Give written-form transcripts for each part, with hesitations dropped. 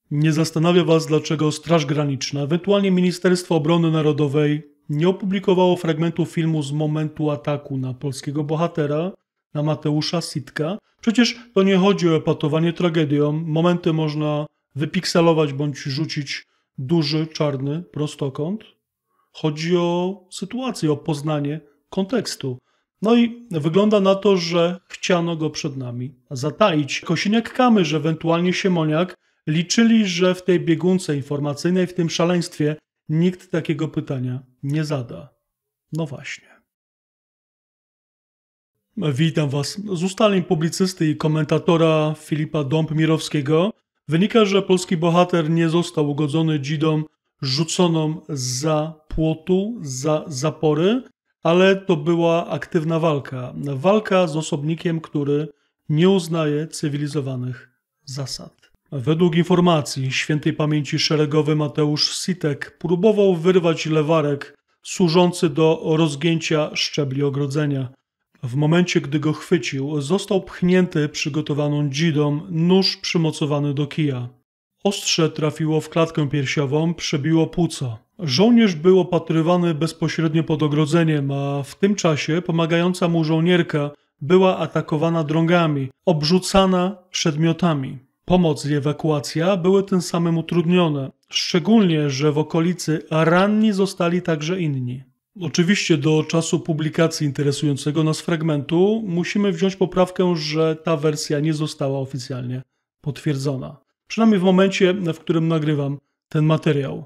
Nie zastanawia Was, dlaczego Straż Graniczna, ewentualnie Ministerstwo Obrony Narodowej nie opublikowało fragmentu filmu z momentu ataku na polskiego bohatera, na Mateusza Sitka? Przecież to nie chodzi o epatowanie tragedią. Momenty można wypikselować bądź rzucić duży, czarny prostokąt. Chodzi o sytuację, o poznanie kontekstu. No i wygląda na to, że chciano go przed nami zataić. Kosiniak-Kamysz, ewentualnie Siemoniak, liczyli, że w tej biegunce informacyjnej, w tym szaleństwie nikt takiego pytania nie zada. No właśnie. Witam Was. Z ustaleń publicysty i komentatora Filipa Dąb-Mirowskiego wynika, że polski bohater nie został ugodzony dzidą rzuconą zza płotu, za zapory, ale to była aktywna walka. Walka z osobnikiem, który nie uznaje cywilizowanych zasad. Według informacji świętej pamięci szeregowy Mateusz Sitek próbował wyrwać lewarek służący do rozgięcia szczebli ogrodzenia. W momencie, gdy go chwycił, został pchnięty przygotowaną dzidą nóż przymocowany do kija. Ostrze trafiło w klatkę piersiową, przebiło płuco. Żołnierz był opatrywany bezpośrednio pod ogrodzeniem, a w tym czasie pomagająca mu żołnierka była atakowana drągami, obrzucana przedmiotami. Pomoc i ewakuacja były tym samym utrudnione, szczególnie, że w okolicy ranni zostali także inni. Oczywiście do czasu publikacji interesującego nas fragmentu musimy wziąć poprawkę, że ta wersja nie została oficjalnie potwierdzona. Przynajmniej w momencie, w którym nagrywam ten materiał.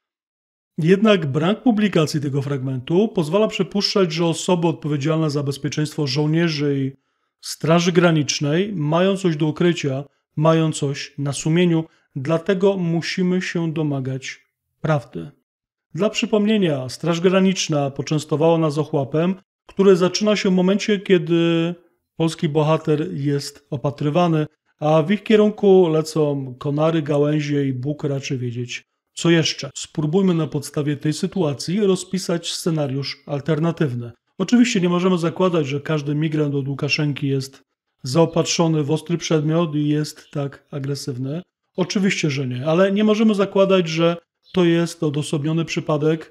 Jednak brak publikacji tego fragmentu pozwala przypuszczać, że osoby odpowiedzialne za bezpieczeństwo żołnierzy i Straży Granicznej mają coś do ukrycia, mają coś na sumieniu, dlatego musimy się domagać prawdy. Dla przypomnienia, Straż Graniczna poczęstowała nas ochłapem, który zaczyna się w momencie, kiedy polski bohater jest opatrywany, a w ich kierunku lecą konary, gałęzie i Bóg raczy wiedzieć, co jeszcze. Spróbujmy na podstawie tej sytuacji rozpisać scenariusz alternatywny. Oczywiście nie możemy zakładać, że każdy migrant od Łukaszenki jest zaopatrzony w ostry przedmiot i jest tak agresywny. Oczywiście, że nie, ale nie możemy zakładać, że to jest odosobniony przypadek,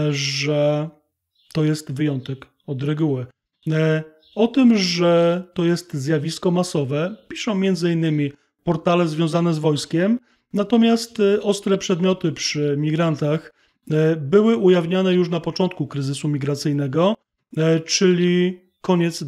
że to jest wyjątek od reguły. O tym, że to jest zjawisko masowe, piszą m.in. portale związane z wojskiem, natomiast ostre przedmioty przy migrantach były ujawniane już na początku kryzysu migracyjnego, czyli koniec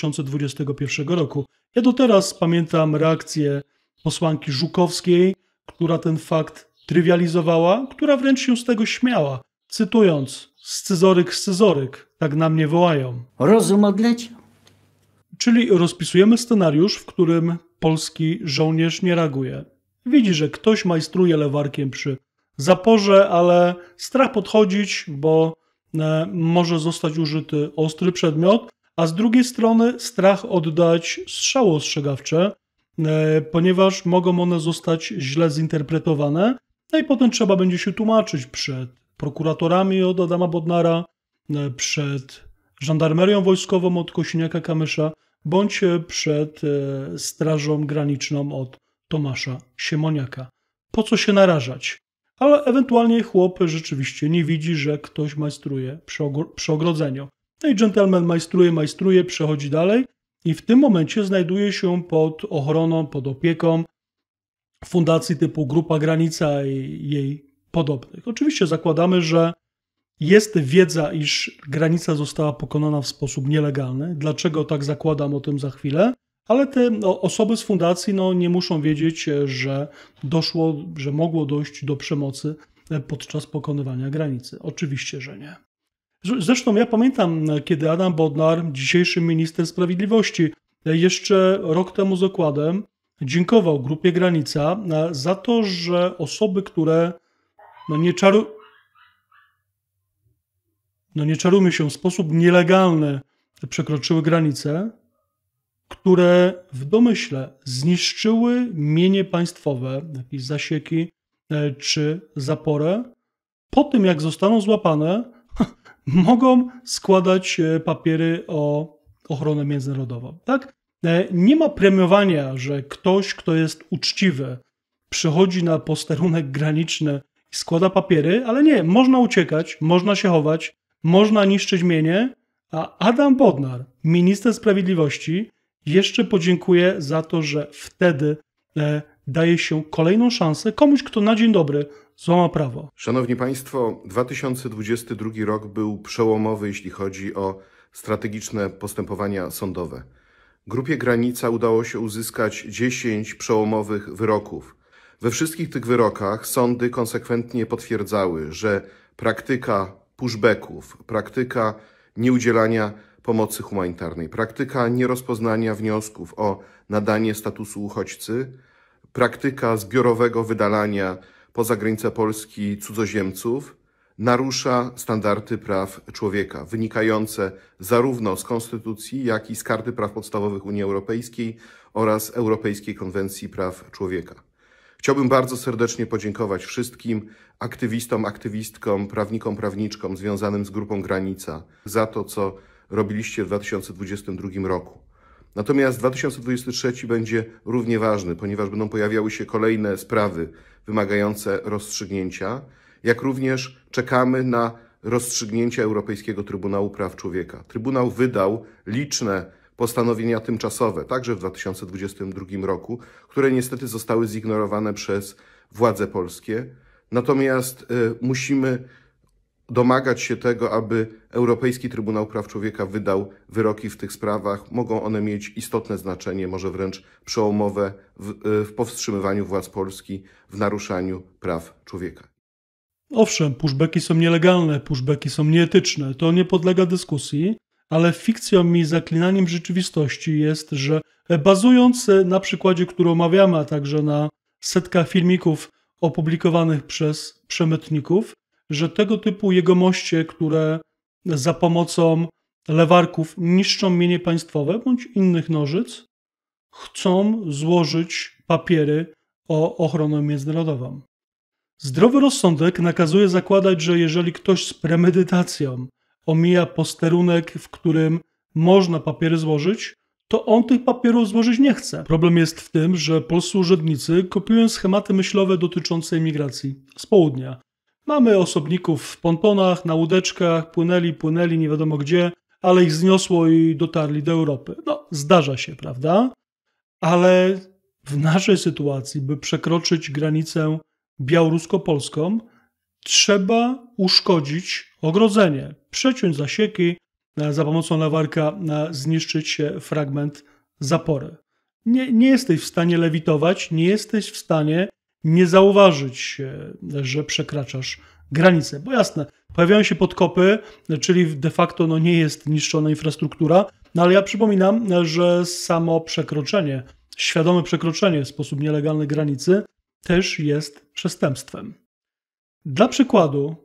2021 roku. Ja do teraz pamiętam reakcję posłanki Żukowskiej, która ten fakt trywializowała, która wręcz się z tego śmiała, cytując: scyzoryk, tak na mnie wołają. Rozum odleciał. Czyli rozpisujemy scenariusz, w którym polski żołnierz nie reaguje. Widzi, że ktoś majstruje lewarkiem przy zaporze, ale strach podchodzić, bo może zostać użyty ostry przedmiot, a z drugiej strony strach oddać strzały ostrzegawcze, ponieważ mogą one zostać źle zinterpretowane, no i potem trzeba będzie się tłumaczyć przed prokuratorami od Adama Bodnara, przed żandarmerią wojskową od Kosiniaka-Kamysza, bądź przed Strażą Graniczną od Tomasza Siemoniaka. Po co się narażać? Ale ewentualnie chłop rzeczywiście nie widzi, że ktoś majstruje przy ogrodzeniu. No i dżentelmen majstruje, przechodzi dalej i w tym momencie znajduje się pod ochroną, pod opieką fundacji typu Grupa Granica i jej podobnych. Oczywiście zakładamy, że jest wiedza, iż granica została pokonana w sposób nielegalny. Dlaczego tak zakładam, o tym za chwilę. Ale te osoby z fundacji nie muszą wiedzieć, że mogło dojść do przemocy podczas pokonywania granicy. Oczywiście, że nie. Zresztą ja pamiętam, kiedy Adam Bodnar, dzisiejszy minister sprawiedliwości, jeszcze rok temu z okładem dziękował Grupie Granica za to, że osoby, które nie czarujmy się, w sposób nielegalny przekroczyły granicę, które w domyśle zniszczyły mienie państwowe, jakieś zasieki czy zaporę, po tym jak zostaną złapane, mogą składać papiery o ochronę międzynarodową. Tak? Nie ma premiowania, że ktoś, kto jest uczciwy, przychodzi na posterunek graniczny i składa papiery, ale nie, można uciekać, można się chować, można niszczyć mienie, a Adam Bodnar, minister sprawiedliwości, jeszcze podziękuje za to, że wtedy daje się kolejną szansę komuś, kto na dzień dobry złamał prawo. Szanowni Państwo, 2022 rok był przełomowy, jeśli chodzi o strategiczne postępowania sądowe. Grupie Granica udało się uzyskać 10 przełomowych wyroków. We wszystkich tych wyrokach sądy konsekwentnie potwierdzały, że praktyka pushbacków, praktyka nieudzielania pomocy humanitarnej, praktyka nierozpoznania wniosków o nadanie statusu uchodźcy, praktyka zbiorowego wydalania poza granicę Polski cudzoziemców narusza standardy praw człowieka, wynikające zarówno z Konstytucji, jak i z Karty Praw Podstawowych Unii Europejskiej oraz Europejskiej Konwencji Praw Człowieka. Chciałbym bardzo serdecznie podziękować wszystkim aktywistom, aktywistkom, prawnikom, prawniczkom związanym z Grupą Granica za to, co robiliście w 2022 roku. Natomiast 2023 będzie równie ważny, ponieważ będą pojawiały się kolejne sprawy wymagające rozstrzygnięcia, jak również czekamy na rozstrzygnięcia Europejskiego Trybunału Praw Człowieka. Trybunał wydał liczne postanowienia tymczasowe, także w 2022 roku, które niestety zostały zignorowane przez władze polskie. Natomiast musimy domagać się tego, aby Europejski Trybunał Praw Człowieka wydał wyroki w tych sprawach. Mogą one mieć istotne znaczenie, może wręcz przełomowe w powstrzymywaniu władz Polski w naruszaniu praw człowieka. Owszem, pushbacki są nielegalne, pushbacki są nieetyczne, to nie podlega dyskusji, ale fikcją i zaklinaniem rzeczywistości jest, że bazując na przykładzie, który omawiamy, a także na setkach filmików opublikowanych przez przemytników, że tego typu jegomoście, które za pomocą lewarków niszczą mienie państwowe bądź innych nożyc, chcą złożyć papiery o ochronę międzynarodową. Zdrowy rozsądek nakazuje zakładać, że jeżeli ktoś z premedytacją omija posterunek, w którym można papiery złożyć, to on tych papierów złożyć nie chce. Problem jest w tym, że polscy urzędnicy kopiują schematy myślowe dotyczące imigracji z południa. Mamy osobników w pontonach, na łódeczkach, płynęli nie wiadomo gdzie, ale ich zniosło i dotarli do Europy. No, zdarza się, prawda? Ale w naszej sytuacji, by przekroczyć granicę białorusko-polską, trzeba uszkodzić ogrodzenie, przeciąć zasieki, za pomocą lewarka zniszczyć fragment zapory. Nie jesteś w stanie lewitować, nie jesteś w stanie nie zauważyć, że przekraczasz granicę. Bo jasne, pojawiają się podkopy, czyli de facto nie jest niszczona infrastruktura, ale ja przypominam, że samo przekroczenie, świadome przekroczenie w sposób nielegalny granicy też jest przestępstwem. Dla przykładu,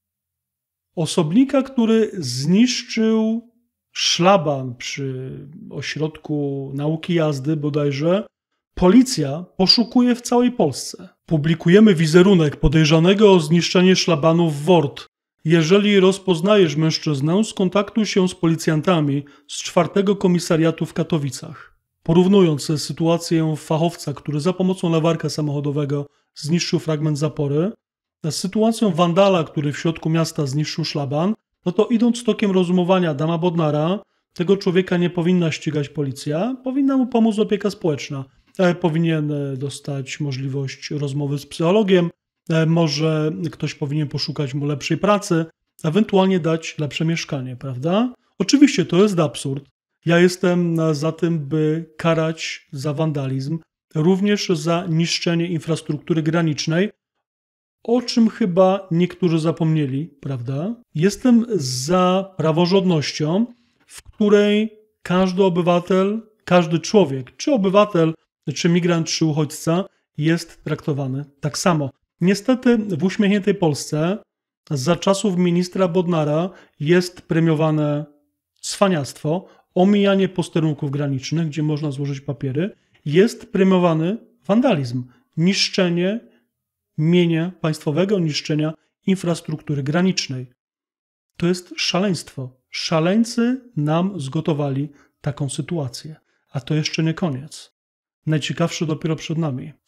osobnika, który zniszczył szlaban przy ośrodku nauki jazdy bodajże, policja poszukuje w całej Polsce. Publikujemy wizerunek podejrzanego o zniszczenie szlabanu w WORD. Jeżeli rozpoznajesz mężczyznę, skontaktuj się z policjantami z 4. Komisariatu w Katowicach. Porównując sytuację fachowca, który za pomocą lewarka samochodowego zniszczył fragment zapory, z sytuacją wandala, który w środku miasta zniszczył szlaban, no to idąc tokiem rozumowania Adama Bodnara, tego człowieka nie powinna ścigać policja, powinna mu pomóc opieka społeczna. Powinien dostać możliwość rozmowy z psychologiem, może ktoś powinien poszukać mu lepszej pracy, ewentualnie dać lepsze mieszkanie, prawda? Oczywiście to jest absurd. Ja jestem za tym, by karać za wandalizm, również za niszczenie infrastruktury granicznej, o czym chyba niektórzy zapomnieli, prawda? Jestem za praworządnością, w której każdy obywatel, każdy człowiek, czy obywatel, czy migrant, czy uchodźca jest traktowany tak samo. Niestety w uśmiechniętej Polsce za czasów ministra Bodnara jest premiowane cwaniactwo, omijanie posterunków granicznych, gdzie można złożyć papiery, jest premiowany wandalizm, niszczenie mienia państwowego, niszczenia infrastruktury granicznej. To jest szaleństwo. Szaleńcy nam zgotowali taką sytuację. A to jeszcze nie koniec. Najciekawsze dopiero przed nami.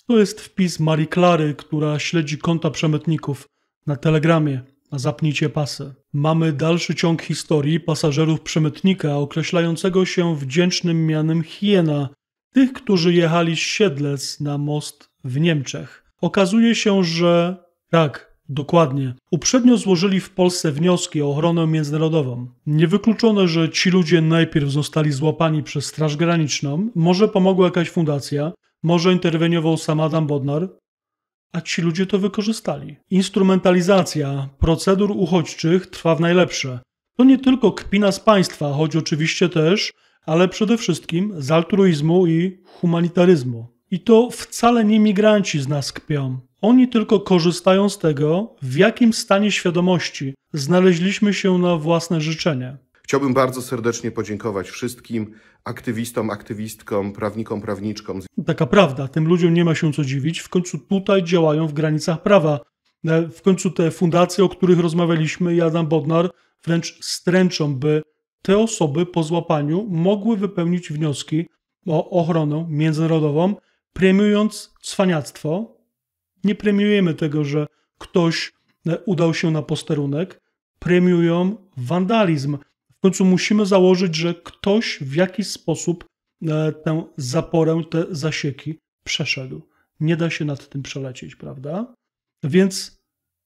To jest wpis Marii Klary, która śledzi konta przemytników na Telegramie. Zapnijcie pasy. Mamy dalszy ciąg historii pasażerów przemytnika określającego się wdzięcznym mianem Hiena, tych, którzy jechali z Siedlec na most w Niemczech. Okazuje się, że tak, dokładnie. Uprzednio złożyli w Polsce wnioski o ochronę międzynarodową. Niewykluczone, że ci ludzie najpierw zostali złapani przez Straż Graniczną, może pomogła jakaś fundacja, może interweniował sam Adam Bodnar, a ci ludzie to wykorzystali. Instrumentalizacja procedur uchodźczych trwa w najlepsze. To nie tylko kpina z państwa, choć oczywiście też, ale przede wszystkim z altruizmu i humanitaryzmu. I to wcale nie migranci z nas kpią. Oni tylko korzystają z tego, w jakim stanie świadomości znaleźliśmy się na własne życzenie. Chciałbym bardzo serdecznie podziękować wszystkim aktywistom, aktywistkom, prawnikom, prawniczkom. Taka prawda, tym ludziom nie ma się co dziwić. W końcu tutaj działają w granicach prawa. W końcu te fundacje, o których rozmawialiśmy, i Adam Bodnar wręcz stręczą, by te osoby po złapaniu mogły wypełnić wnioski o ochronę międzynarodową, premiując cwaniactwo. Nie premiujemy tego, że ktoś udał się na posterunek, premiują wandalizm. W końcu musimy założyć, że ktoś w jakiś sposób tę zaporę, te zasieki przeszedł. Nie da się nad tym przelecieć, prawda? Więc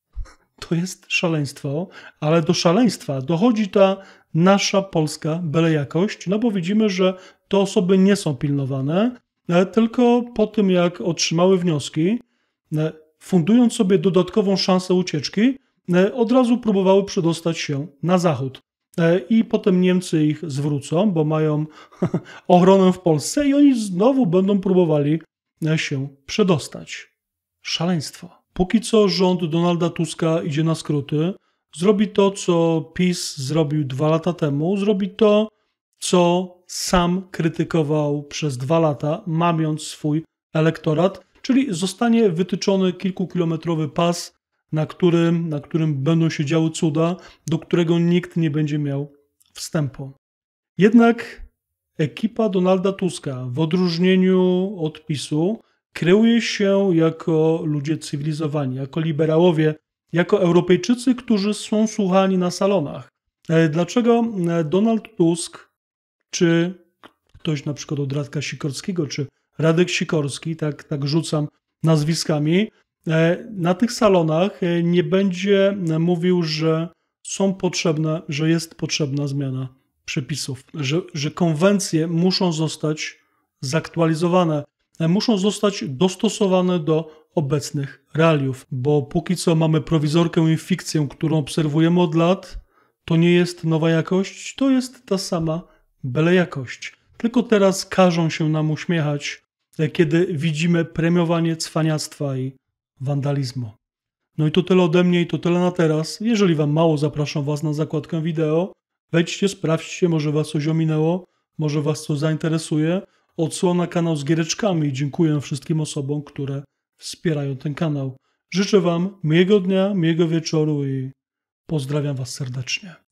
to jest szaleństwo, ale do szaleństwa dochodzi ta nasza polska belejakość, no bo widzimy, że te osoby nie są pilnowane, tylko po tym, jak otrzymały wnioski, fundując sobie dodatkową szansę ucieczki, od razu próbowały przedostać się na zachód. I potem Niemcy ich zwrócą, bo mają ochronę w Polsce i oni znowu będą próbowali się przedostać. Szaleństwo. Póki co rząd Donalda Tuska idzie na skróty. Zrobi to, co PiS zrobił 2 lata temu. Zrobi to, co sam krytykował przez 2 lata, mamiąc swój elektorat, czyli zostanie wytyczony kilkukilometrowy pas, na którym będą się działy cuda, do którego nikt nie będzie miał wstępu. Jednak ekipa Donalda Tuska, w odróżnieniu od PiS-u, kreuje się jako ludzie cywilizowani, jako liberałowie, jako Europejczycy, którzy są słuchani na salonach. Dlaczego Donald Tusk, czy ktoś na przykład od Radka Sikorskiego, czy Radek Sikorski, tak rzucam nazwiskami, na tych salonach nie będzie mówił, że że jest potrzebna zmiana przepisów, że konwencje muszą zostać zaktualizowane, muszą zostać dostosowane do obecnych realiów, bo póki co mamy prowizorkę i fikcję, którą obserwujemy od lat, to nie jest nowa jakość, to jest ta sama byle jakość. Tylko teraz każą się nam uśmiechać, kiedy widzimy premiowanie cwaniactwa i wandalizmu. No i to tyle ode mnie i to tyle na teraz. Jeżeli wam mało, zapraszam was na zakładkę wideo. Wejdźcie, sprawdźcie, może was coś ominęło, może was coś zainteresuje. Odsyłam na kanał z giereczkami i dziękuję wszystkim osobom, które wspierają ten kanał. Życzę wam miłego dnia, miłego wieczoru i pozdrawiam was serdecznie.